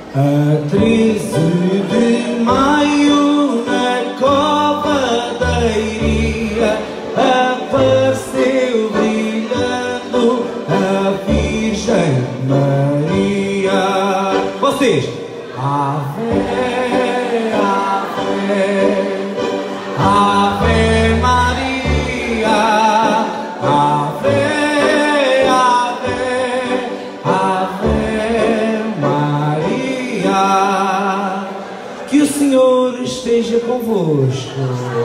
A 13 de maio na cova da Iria apareceu brilhando a Virgem Maria. Vocês! Ave, Ave, Ave Maria, Ave, Ave, Ave Maria. Que o Senhor esteja convosco.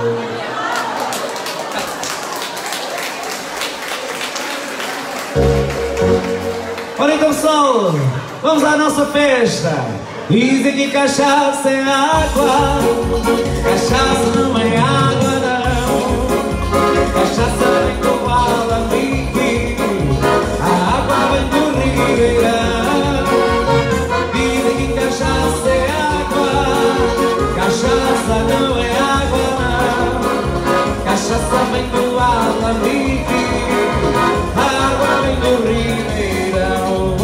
Ora então, pessoal, vamos à nossa festa. Dizem que cachaça é água, cachaça não é água não. Cachaça vem do Alambique, a água vem do Ribeirão. Dizem que cachaça é água, cachaça não é água não. Cachaça vem do Alambique, a água vem do Ribeirão.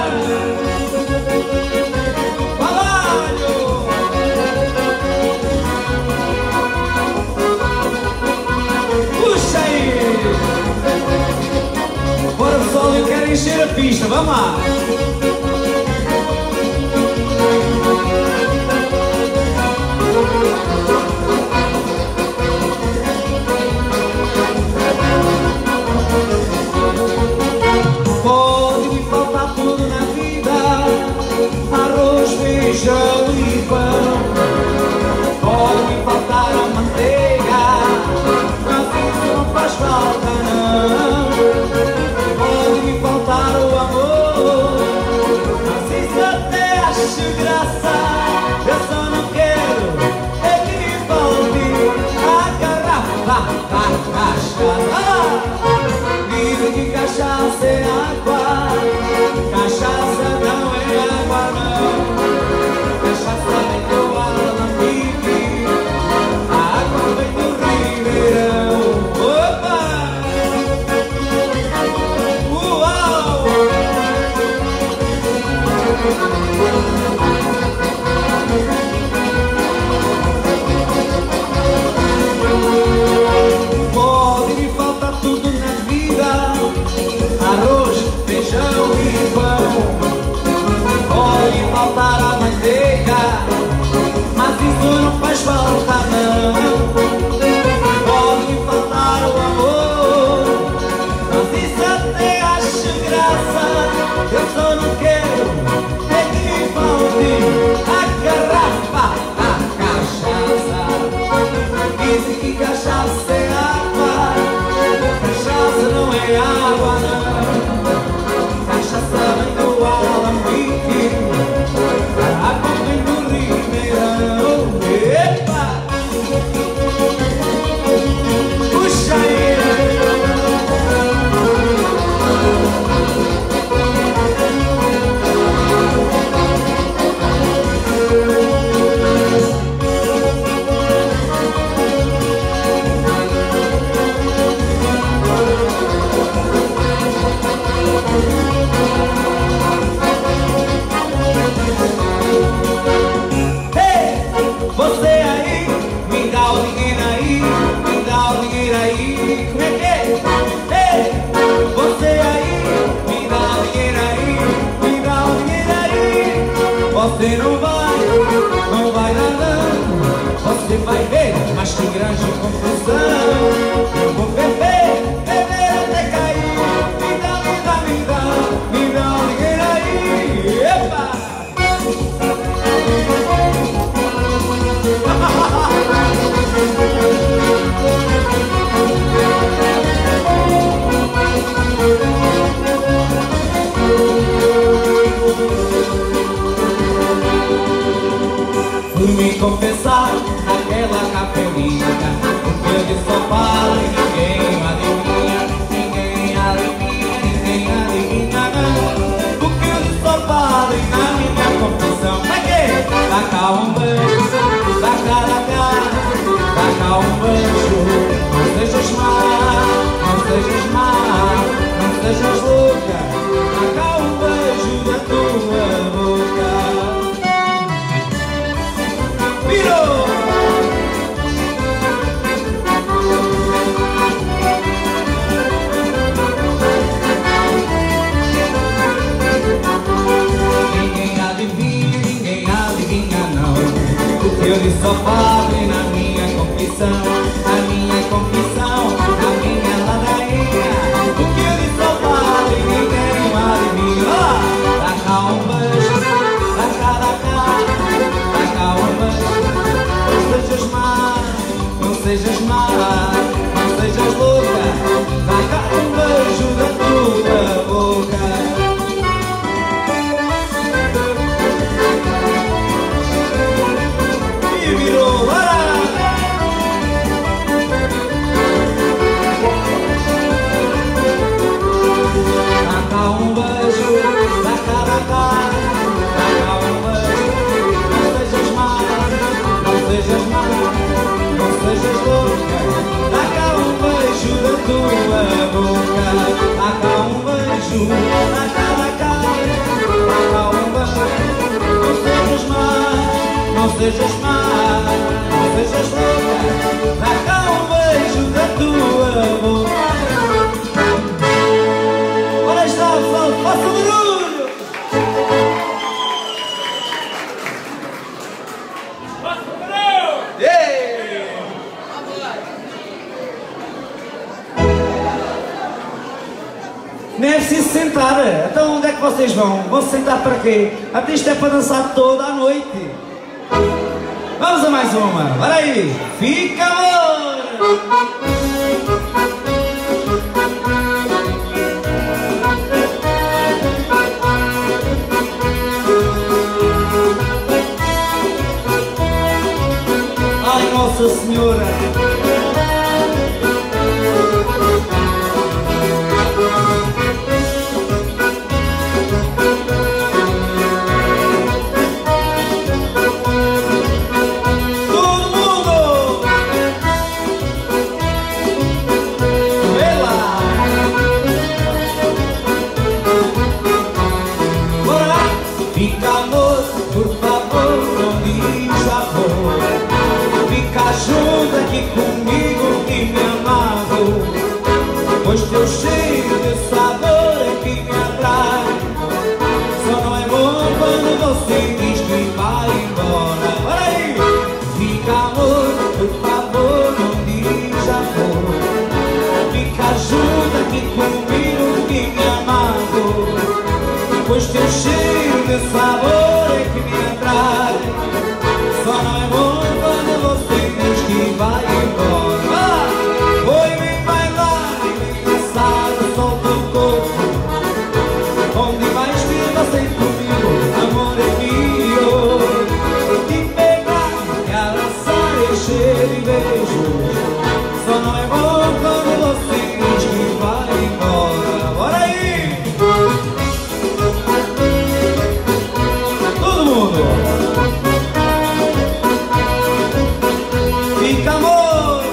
Bora pessoal, eu quero encher a pista, vamos lá! Pode me faltar tudo na vida, arroz, feijão e pão. Pode me faltar a manteiga, mas isso não faz falta não. Pode me faltar o amor, mas isso até acho graça. Eu só não quero é que me falte a garrafa da cachaça. Dizem que cachaça é água, cachaça não é água não. Cachaça vem do Alambique, a água vem do Ribeirão. Opa! Uau! Pode me faltar tudo na vida, arroz, feijão e pão. Pode faltar a manteiga, mas isso não faz falta não. Pode me faltar o amor, mas isso até acho graça. Eu só não quero é que me falte a garrafa da cachaça. Dizem que cachaça é água, cachaça não é água não. Cachaça vem do Alambique, a água vem do Ribeirão. Epa! Puxa aí! beijo na cara, calma. Não sejas má, não sejas má, não sejas louca. Dá cá um beijo da tua boca. Ora está, pessoal, faça barulho! Faça barulho! Nem é preciso sentar. Então onde é que vocês vão? Vão se sentar para quê? Até isto é para dançar toda a noite. Vamos a mais uma. Bora aí. Fica, amor! Ai, Nossa Senhora! Fica, amor, por favor, não diz amor. Fica junto aqui comigo que me amava. Pois teu cheiro de sabor é que me atrai. Só não é bom quando você diz que vai embora. Olha aí! Fica, amor, por favor, não diz amor. Fica junto aqui comigo que me amava. Pois teu cheiro de sabor é que me atrai. Só não é bom quando você diz que vai embora. Oi, vem bailar e vem dançar, solta o corpo. Onde vais vir você comigo, amor é meu. Te pegar, te abraçar, encher de beijos. Só não é bom quando você diz que vai embora. Bora aí! Todo mundo! Fica, amor!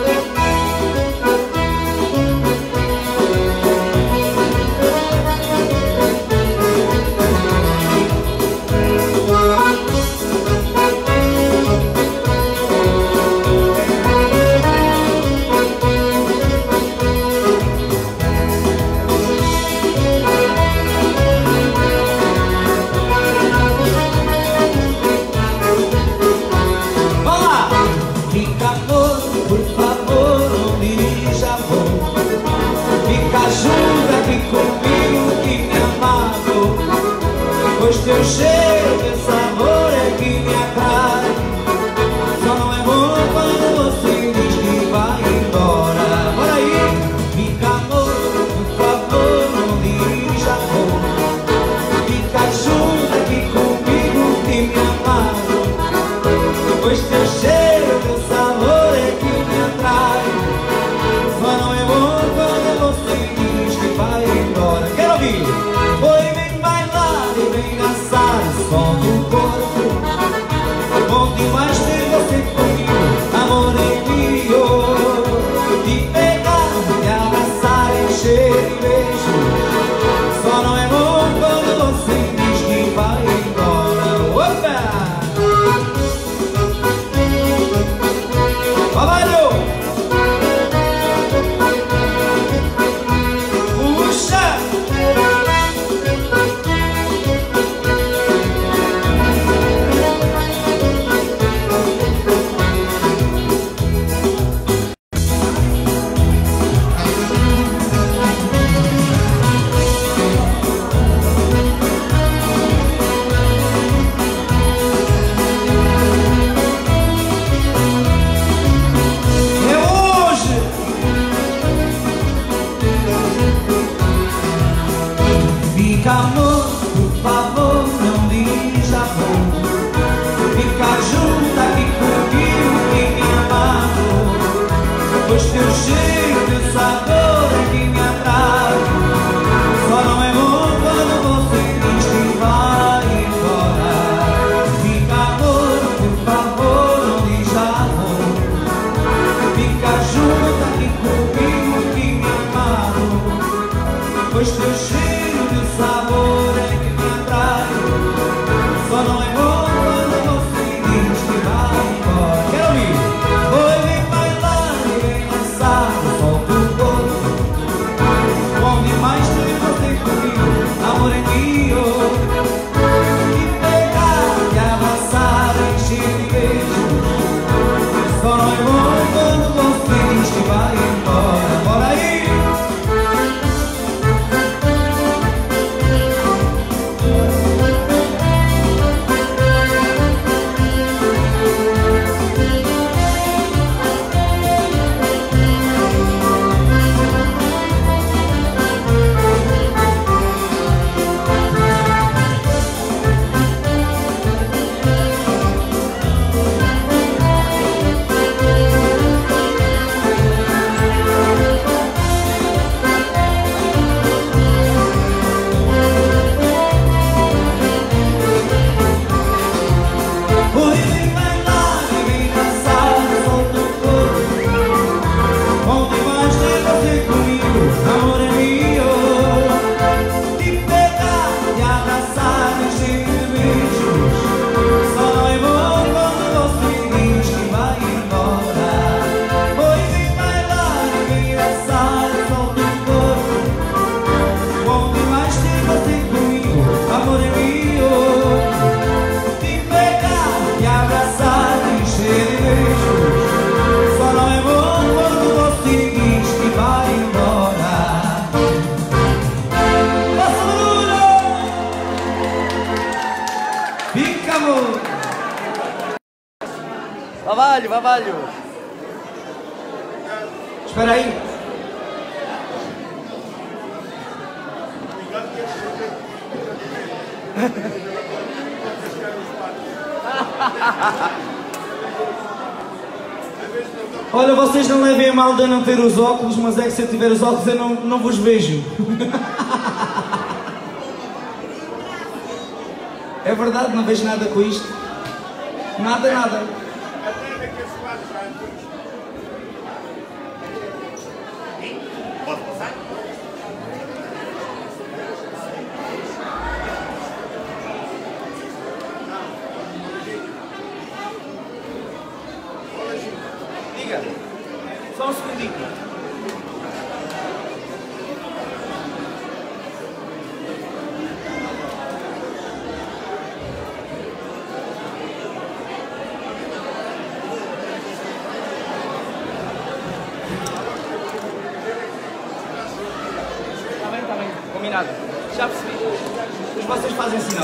Pois teu cheiro de sabor é que me atrai. Só não é bom quando você diz que vai embora. Bora aí! Fica, amor, por favor, não diz amor. Fica junto aqui comigo que me amava. Pois teu cheiro de sabor é que me atrai. Só não é bom quando você diz que vai embora. Quero ouvir! Oi, vem bailar e vem dançar, solta o corpo. Onde mais tem você comigo, amor é meu. Te pegar, te abraçar, encher de beijo. Só não é bom quando você diz que vai embora. Opa! Trabalho! Puxa! Fica, amor, por favor, não diz amor. Fica junto aqui comigo que me amava. Pois teu cheiro de sabor é que me atrai. Só não é bom quando você diz que vai embora. Fica, amor, por favor, não diz amor. Fica junto aqui comigo que me amava. Pois teu cheiro teu sabor é que me atrai. Só não é bom quando você diz que vai embora. Quero ouvir. Oi, vem bailar e vem dançar, solta o corpo. Bom demais ter você comigo, amor é meu. E pegar, e abraçar, encher de beijos. Só não é bom quando você diz que vai embora. Bora aí! Babalho. Espera aí. Olha, vocês não levem a mal de não ter os óculos, mas é que se eu tiver os óculos eu não vos vejo. É verdade, não vejo nada com isto. Nada. Pode passar? Diga, só um segundinho. Tá bem, combinado. Já percebi. Mas vocês fazem sinal.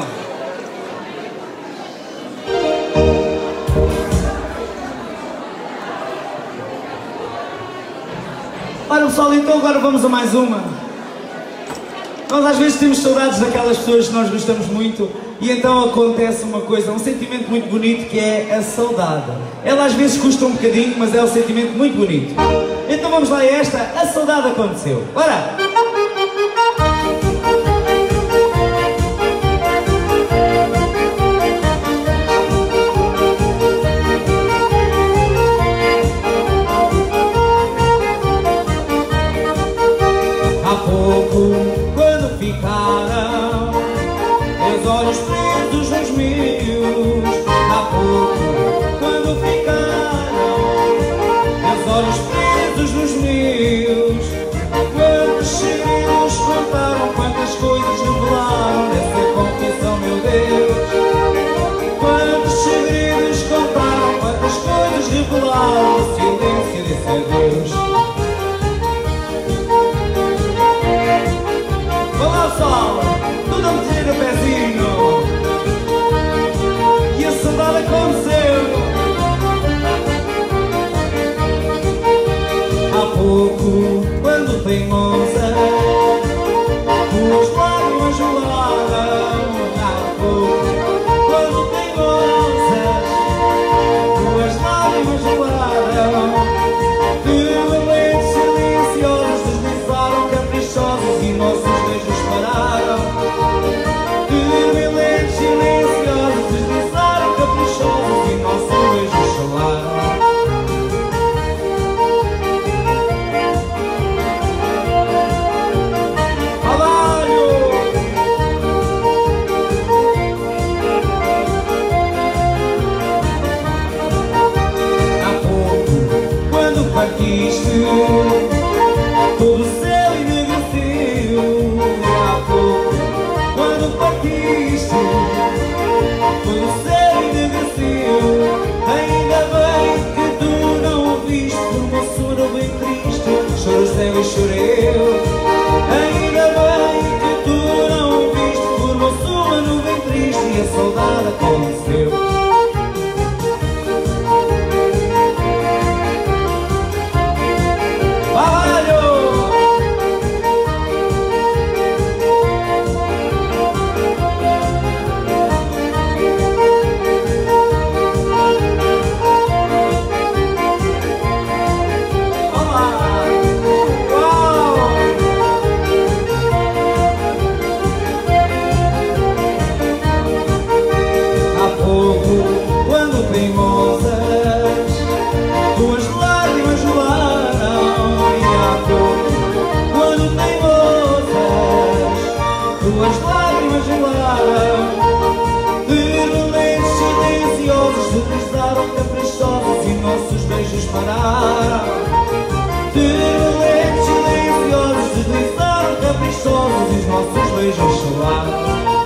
Ora pessoal, então agora vamos a mais uma. Nós às vezes temos saudades daquelas pessoas que nós gostamos muito e então acontece uma coisa, um sentimento muito bonito que é a saudade. Ela às vezes custa um bocadinho, mas é um sentimento muito bonito. Então vamos lá a esta, a saudade aconteceu. Bora! Quando ficaram meus olhos presos nos meus, há pouco, quando ficaram meus olhos presos nos meus, quantos segredos contaram, quantas coisas revelaram nessa confissão, meu Deus. Quantos segredos contaram, quantas coisas revelaram no silêncio desse adeus. Sol, tudo a meter o pezinho e a saudade aconteceu. Há pouco, quando teimosa, tuas lágrimas rolaram. Há pouco, quando teimosas, tuas lágrimas rolaram. De lentes silenciosas deslizaram, caprichosos e nossos beijos pararam. De tuas lágrimas gelaram, turbulentes silenciosos deslizaram caprichosos e nossos beijos pararam. Turbulentes silenciosos deslizaram caprichosos e os nossos beijos chelaram.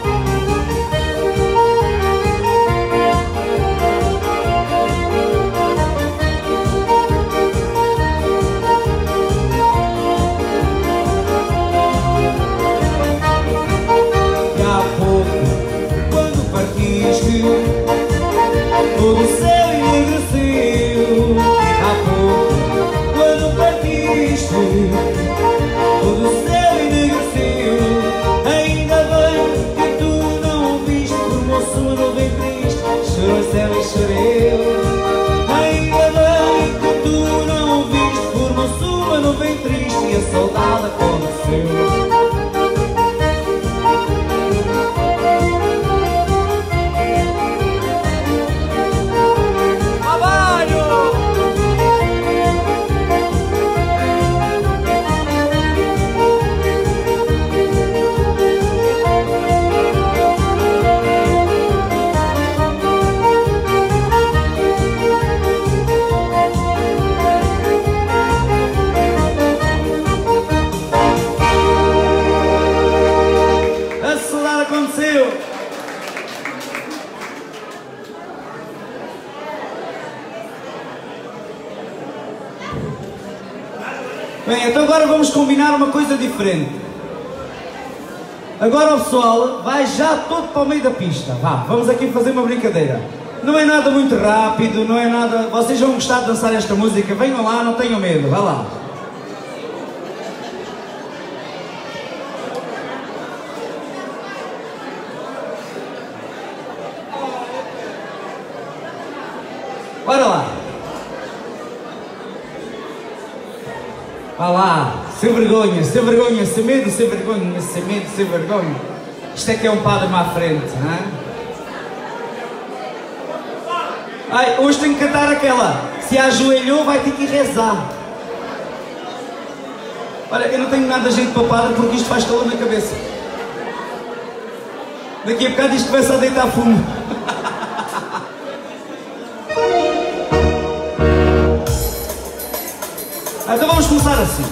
Todo o céu enegreceu. Há pouco, quando partiste, todo o céu enegreceu. Ainda bem que tu não ouviste, formou-se uma nuvem triste, chorou o céu e chorei eu. Ainda bem que tu não ouviste, formou-se uma nuvem triste e a saudade aconteceu. Bem, então agora vamos combinar uma coisa diferente. Agora o pessoal vai já todo para o meio da pista. Vá, vamos aqui fazer uma brincadeira. Não é nada muito rápido, não é nada... Vocês vão gostar de dançar esta música, venham lá, não tenham medo, vá lá. Bora lá. Vá lá, sem vergonha, sem vergonha, sem medo, sem vergonha, sem medo, sem vergonha. Isto é que é um padre à frente, não é? Ai, hoje tenho que cantar aquela. Se ajoelhou vai ter que rezar. Olha, eu não tenho nada de jeito para padre porque isto faz calor na cabeça. Daqui a bocado isto começa a deitar fumo. Então vamos começar assim.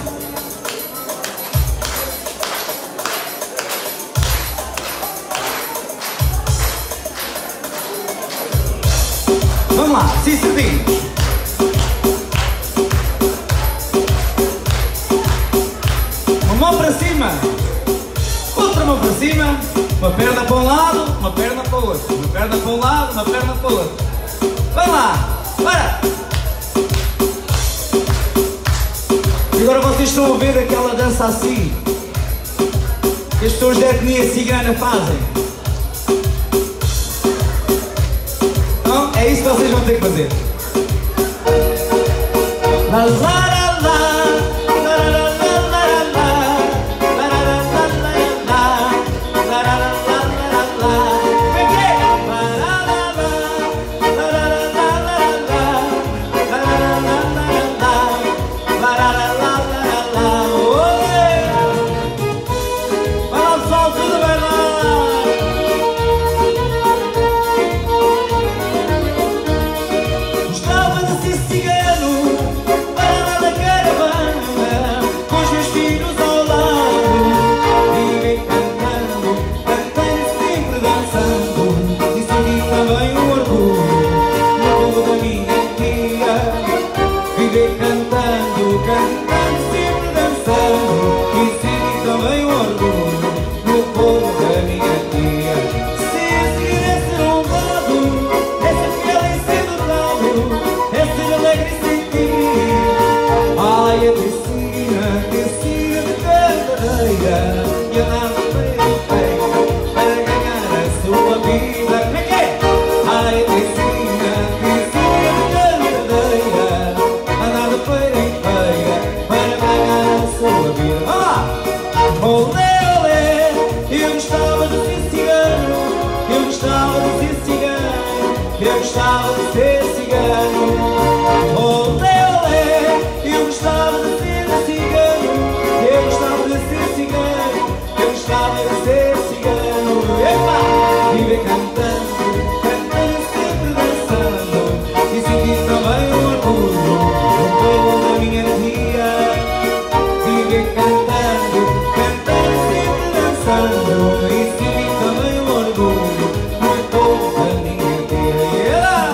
Vamos lá, sim, certinho. Uma mão para cima, outra mão para cima, uma perna para um lado, uma perna para o outro, uma perna para um lado, uma perna para o outro. Vamos lá, bora! E agora vocês estão a ver aquela dança assim que as pessoas da etnia cigana fazem. Então é isso que vocês vão ter que fazer. Eu gostava de ser cigano. Olé, olé, eu gostava de ser cigano. Eu gostava de ser cigano. Eu gostava de ser cigano. e senti também o orgulho do povo da minha terra.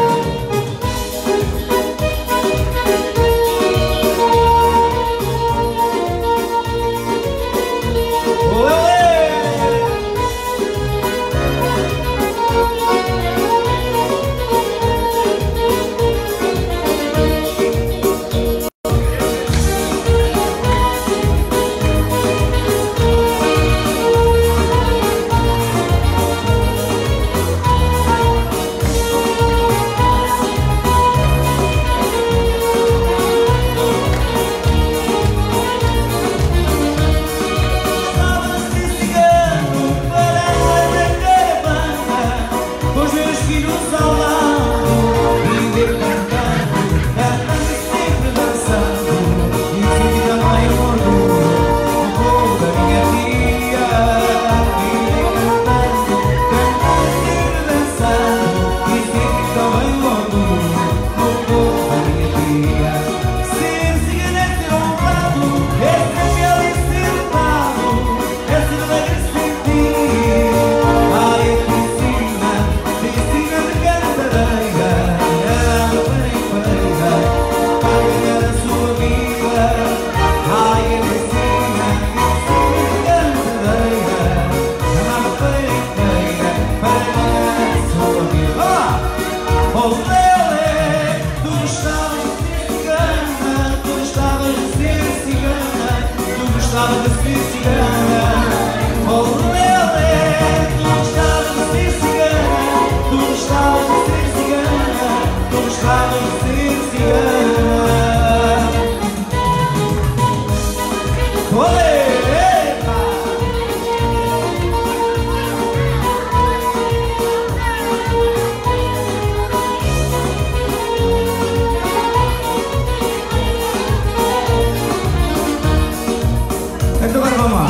Então agora vamos lá.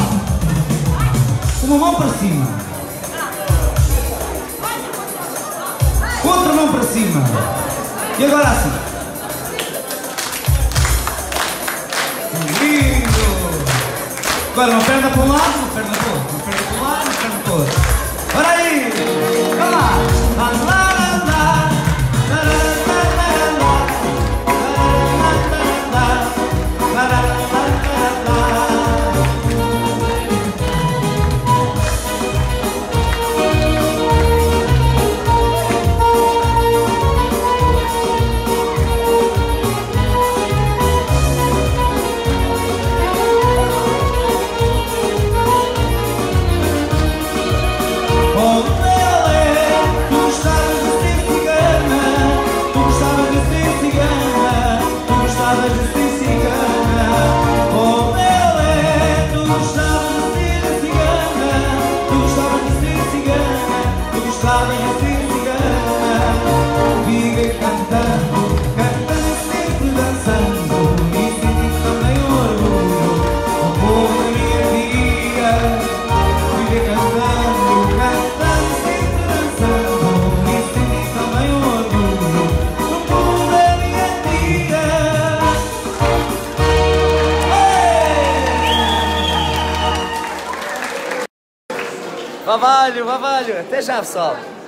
Uma mão para cima. Outra mão para cima. E agora assim. Lindo! Agora uma perna para um lado, uma perna para o outro. Uma perna para um lado, uma perna para o outro. Bora aí! Vamos lá! Vavalho, Vavalho. Até já, pessoal.